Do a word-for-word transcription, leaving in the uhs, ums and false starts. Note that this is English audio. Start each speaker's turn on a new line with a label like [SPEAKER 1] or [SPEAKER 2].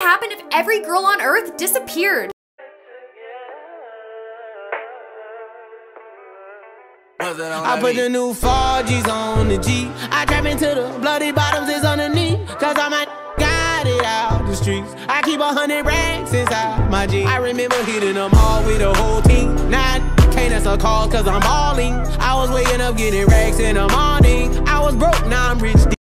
[SPEAKER 1] happen if every girl on Earth disappeared?
[SPEAKER 2] I put the new four G's on the G. I trap into the bloody bottoms is underneath. Cause all my got it out the streets. I keep a hundred racks inside my jeans. I remember hitting them all with the whole team. Now I can't answer calls cause I'm balling. I was waking up getting racks in the morning. I was broke, now I'm rich.